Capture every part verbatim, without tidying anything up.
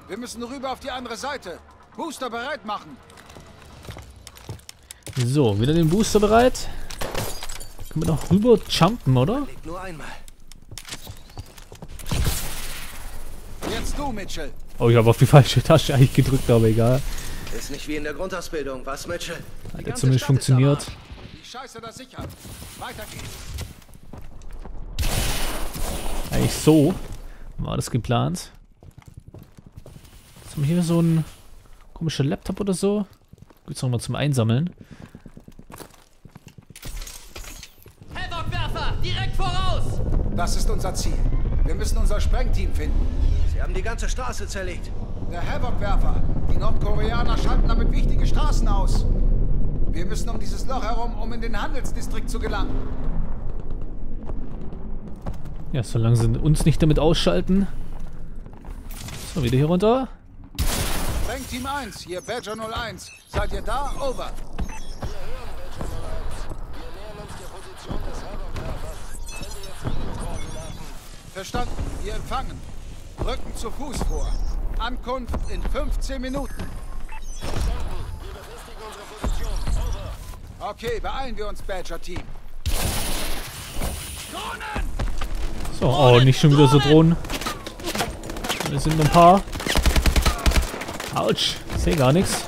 Wir müssen rüber auf die andere Seite. Booster bereit machen. So, wieder den Booster bereit. Können wir noch rüber jumpen, oder? Nur einmal. Jetzt du, Mitchell. Oh, ich habe auf die falsche Tasche eigentlich gedrückt, aber egal. Ist nicht wie in der Grundausbildung, was, Mitchell? Hat ja zumindest funktioniert. Die Scheiße da sichern. Weiter geht's. Eigentlich so war das geplant. Jetzt haben wir hier so ein komischer Laptop oder so. Gibt's noch mal zum Einsammeln. Havoc-Werfer, direkt voraus! Das ist unser Ziel. Wir müssen unser Sprengteam finden. Sie haben die ganze Straße zerlegt. Der Havoc-Werfer. Die Nordkoreaner schalten damit wichtige Straßen aus. Wir müssen um dieses Loch herum, um in den Handelsdistrikt zu gelangen. Ja, solange sie uns nicht damit ausschalten. So, wieder hier runter. Sprengteam eins, hier Badger null eins. Seid ihr da? Over. Verstanden. Wir empfangen. Rücken zu Fuß vor. Ankunft in fünfzehn Minuten. Okay, beeilen wir uns, Badger-Team. So, oh, nicht schon wieder so Drohnen. Es sind nur ein paar. Autsch, ich sehe gar nichts.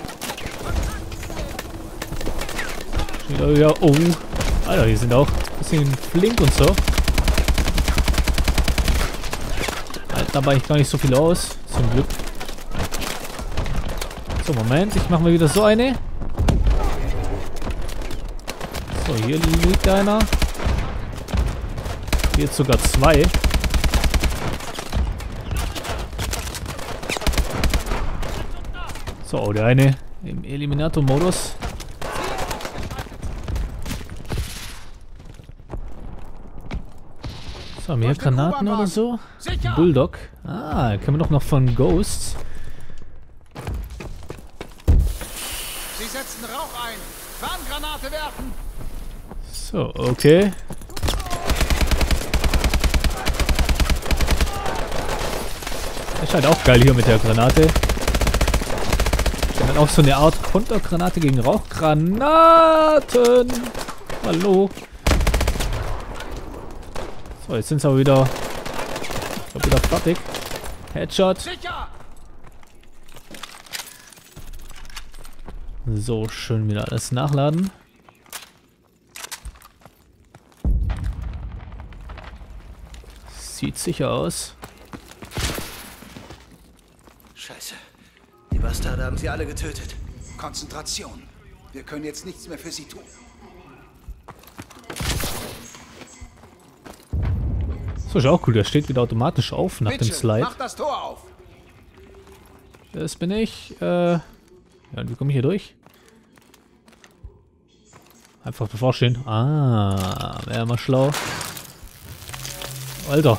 Wieder, ja, oh. Alter, die sind auch ein bisschen flink und so. Halt dabei gar nicht so viel aus, zum Glück. So, Moment, ich mache mal wieder so eine. So, hier liegt einer. Hier jetzt sogar zwei. So, oh, der eine im Eliminator-Modus. So, mehr Granaten oder so. Bulldog. Ah, können wir doch noch von Ghosts. Sie setzen Rauch ein. Warngranate werfen. So, okay. Das scheint auch geil hier mit der Granate. Dann auch so eine Art Kontergranate gegen Rauchgranaten. Hallo. So, jetzt sind sie aber wieder, ich glaub, wieder fertig. Headshot. Sicher! So, schön wieder alles nachladen. Sieht sicher aus. Scheiße. Die Bastarde haben sie alle getötet. Konzentration. Wir können jetzt nichts mehr für sie tun. So, ist auch cool. Der steht wieder automatisch auf nach dem Slide. Mach das Tor auf. Das bin ich. Äh, ja, und wie komme ich hier durch? Einfach davor stehen. Ah, wäre mal schlau. Alter.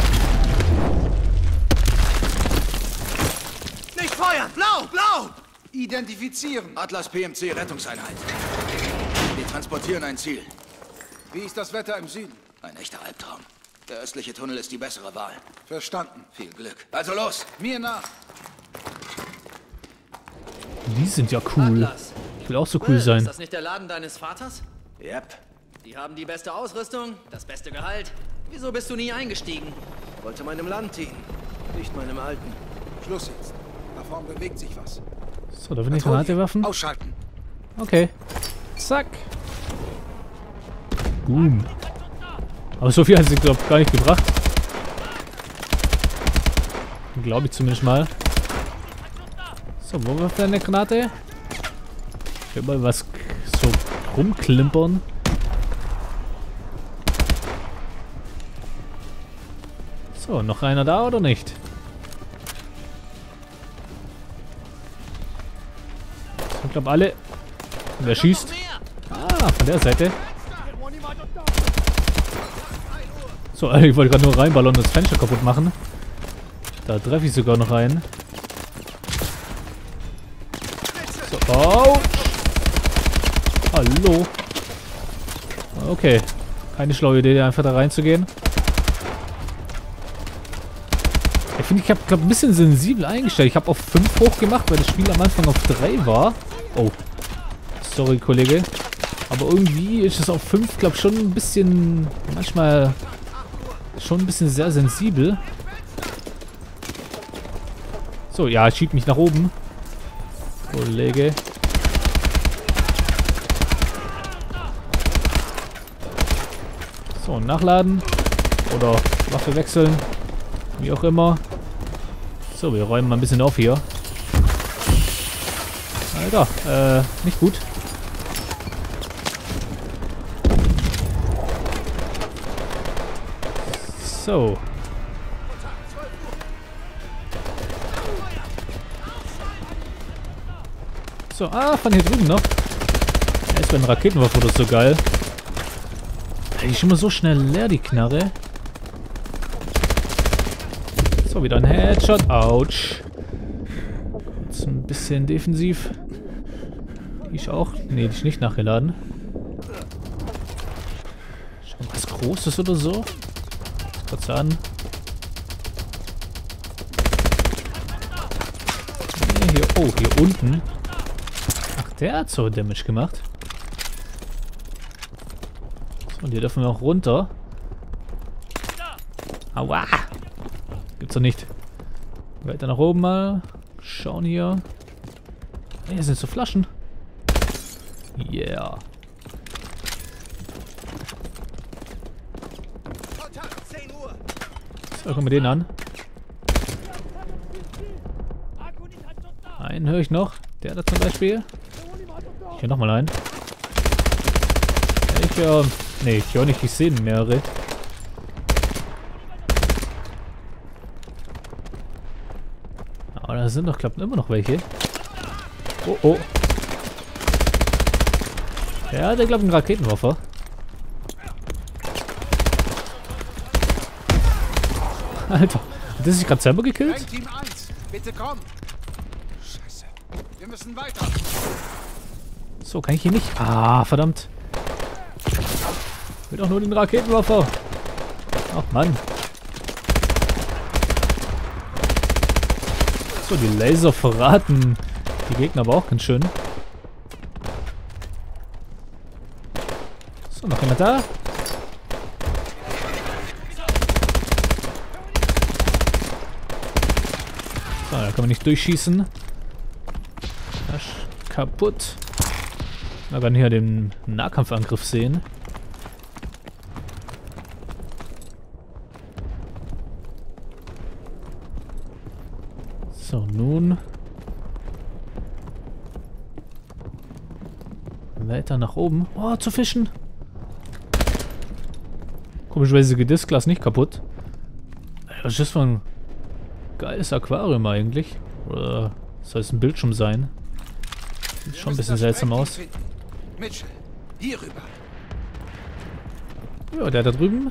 Nicht feuern! Blau! Blau! Identifizieren. Atlas P M C Rettungseinheit. Wir transportieren ein Ziel. Wie ist das Wetter im Süden? Ein echter Albtraum. Der östliche Tunnel ist die bessere Wahl. Verstanden. Viel Glück. Also los! Mir nach. Die sind ja cool. Atlas. Ich will auch so cool sein. Ist das nicht der Laden deines Vaters? Yep. Die haben die beste Ausrüstung, das beste Gehalt. Wieso bist du nie eingestiegen? Wollte meinem Land dienen. Nicht meinem alten. Schluss jetzt. Da vorne bewegt sich was. So, da will ich Granate werfen. Ausschalten. Okay. Zack. Boom. Aber so viel hat sie, glaube ich, gar nicht gebracht. Glaube ich zumindest mal. So, wo wirft er eine Granate? Ich will mal was so rumklimpern. So, noch einer da oder nicht? Ich glaube alle. Wer schießt? Ah, von der Seite. So, ich wollte gerade nur reinballern und das Fenster kaputt machen. Da treffe ich sogar noch einen. So, oh. Hallo. Okay. Keine schlaue Idee, einfach da reinzugehen. Ich finde, ich habe glaube ein bisschen sensibel eingestellt. Ich habe auf fünf hochgemacht, weil das Spiel am Anfang auf drei war. Oh. Sorry, Kollege. Aber irgendwie ist es auf fünf, glaube ich, schon ein bisschen... Manchmal schon ein bisschen sehr sensibel. So, ja, schiebt mich nach oben. Kollege. So, nachladen. Oder Waffe wechseln. Wie auch immer. So, wir räumen mal ein bisschen auf hier. Alter, äh, nicht gut. So. So, ah, von hier drüben noch. Ja, ist bei einer Raketenwaffe oder so geil. Die ist immer so schnell leer, die Knarre. So, wieder ein Headshot. Autsch. Jetzt ein bisschen defensiv. Die ist auch... Ne, die ist nicht nachgeladen. Schon was Großes oder so. Kurz an. Nee, hier, oh, hier unten. Ach, der hat so Damage gemacht. So, und hier dürfen wir auch runter. Aua! Gibt's doch nicht. Weiter nach oben mal. Schauen hier. Hey, hier sind so Flaschen. Yeah. So, gucken wir den an. Einen höre ich noch. Der da zum Beispiel. Ich höre nochmal einen. Ich höre... Ne, ich höre nicht. Ich sehe mehrere. Aber da sind doch, klappt immer noch welche. Oh, oh. Ja, der glaubt ein Raketenwerfer. Alter, hat der sich gerade selber gekillt? Team eins, bitte komm. Scheiße. Wir müssen weiter. So, kann ich hier nicht? Ah, verdammt. Ich will doch nur den Raketenwerfer. Ach, Mann. So, die Laser verraten die Gegner aber auch ganz schön. So, noch jemand da? So, da kann man nicht durchschießen. Das ist kaputt. Man kann hier den Nahkampfangriff sehen. So, nun weiter nach oben. Oh, zu fischen. Komischerweise geht das Glas nicht kaputt. Das ist das für ein geiles Aquarium eigentlich. Oder soll es ein Bildschirm sein? Sieht schon ein bisschen seltsam aus. Mitchell, hier rüber. Ja, der da drüben.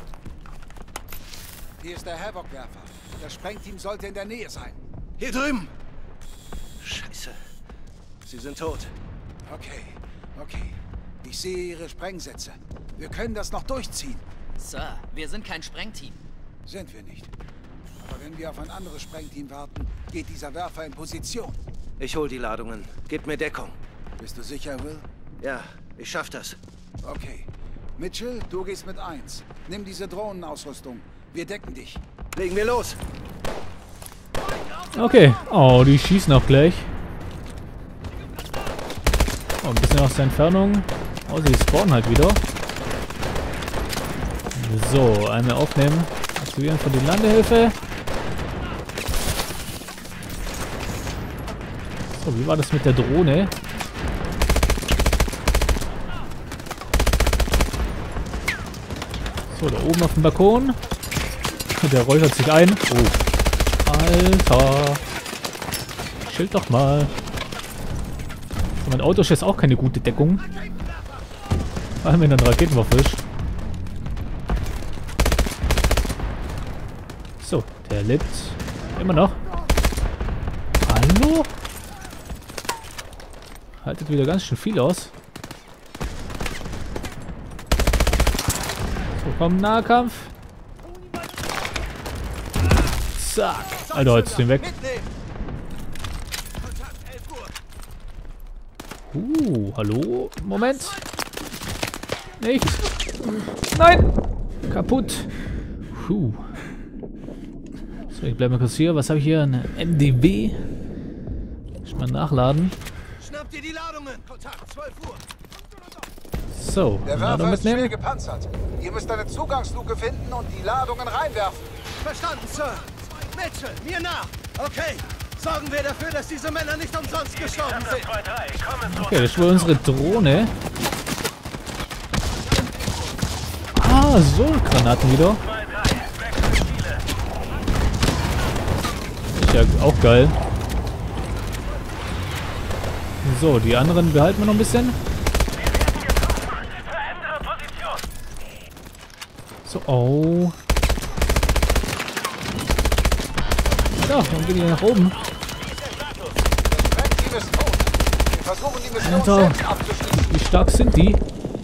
Hier ist der Havoc-Werfer. Das Sprengteam sollte in der Nähe sein. Hier drüben! Scheiße. Sie sind tot. Okay, okay. Ich sehe Ihre Sprengsätze. Wir können das noch durchziehen. Sir, wir sind kein Sprengteam. Sind wir nicht. Aber wenn wir auf ein anderes Sprengteam warten, geht dieser Werfer in Position. Ich hol die Ladungen. Gib mir Deckung. Bist du sicher, Will? Ja, ich schaff das. Okay. Mitchell, du gehst mit eins. Nimm diese Drohnenausrüstung. Wir decken dich. Legen wir los. Okay. Oh, die schießen auch gleich. Oh, ein bisschen aus der Entfernung. Oh, sie spawnen halt wieder. So, einmal aufnehmen. Aktivieren von der Landehilfe. So, wie war das mit der Drohne? So, da oben auf dem Balkon. Der räuchert sich ein. Oh. Alter. Schild doch mal. So, mein Auto ist jetzt auch keine gute Deckung. Vor allem wenn er ein Raketenwerfer ist. So, der lebt immer noch. Hallo? Haltet wieder ganz schön viel aus. So, komm, Nahkampf. Zack. Alter, jetzt den weg. Uh, hallo? Moment. Nicht. Nein. Kaputt. Puh. So, ich bleibe mal kurz hier. Was habe ich hier? Eine M D W. Ich mal nachladen. Schnapp dir die Ladungen. Kontakt, zwölf Uhr. So, Der Ladung Werfer ist schwer mitnehmen. gepanzert. Ihr müsst eine Zugangsluke finden und die Ladungen reinwerfen. Verstanden, Sir. Mitchell, mir nach. Okay. Sorgen wir dafür, dass diese Männer nicht umsonst gestorben sind. Okay, das ist wohl unsere Drohne. Ah, so Granaten wieder. Ist ja auch geil. So, die anderen behalten wir noch ein bisschen. So, oh. Ja, dann gehen die nach oben. Das Brandteam ist tot. Wir versuchen die Mission Alter. selbst abzuschließen. Wie stark sind die?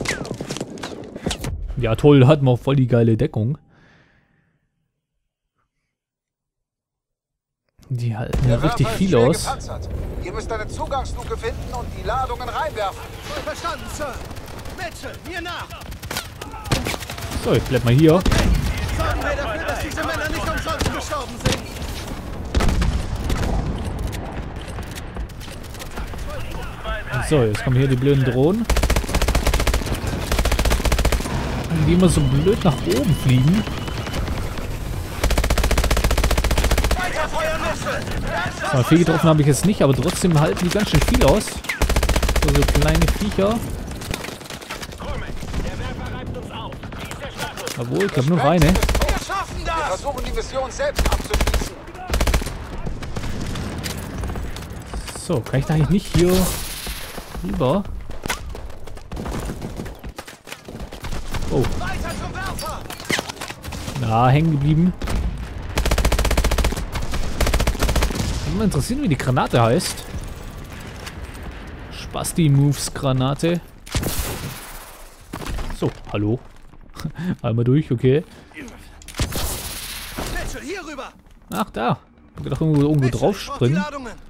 Ja, toll, hatten wir auch voll die geile Deckung. Die halten ja Der richtig Werfer ist viel schwer aus. gepanzert. Ihr müsst eine Zugangsluke finden und die Ladungen reinwerfen. Verstanden, Sir. Mitchell, mir nach. So, ich bleib mal hier. Sorgen wir dafür, dass diese Männer nicht umsonst gestorben sind. So, jetzt kommen hier die blöden Drohnen. Die immer so blöd nach oben fliegen. So, viel getroffen habe ich jetzt nicht, aber trotzdem halten die ganz schön viel aus. So, so kleine Viecher. Obwohl, ich glaube nur eine. Wir schaffen das! Wir versuchen die Mission selbst abzuschließen. So, kann ich da eigentlich nicht hier rüber? Oh. Weiter zum Werfer! Na, hängen geblieben. Würde mich interessieren, wie die Granate heißt. Spasti-Moves-Granate. So, hallo. Einmal durch, okay. Mitchell, hier rüber! Ach, da. Ich hab gedacht, irgendwo, irgendwo Mitchell, drauf ich brauch die springen. Ladungen.